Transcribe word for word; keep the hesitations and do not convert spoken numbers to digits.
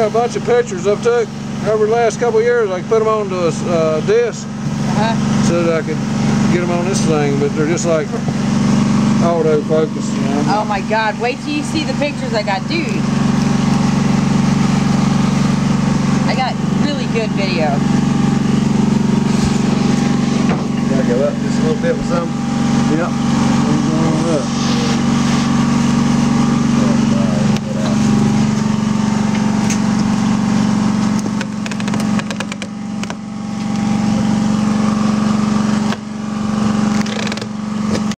got a bunch of pictures I've took over the last couple of years. I can put them onto a uh, disc uh-huh. so that I could get them on this thing, but they're just like auto focus, you know. Oh my God, wait till you see the pictures I got, dude. I got really good video. Gotta go up just a little bit with some. Yep.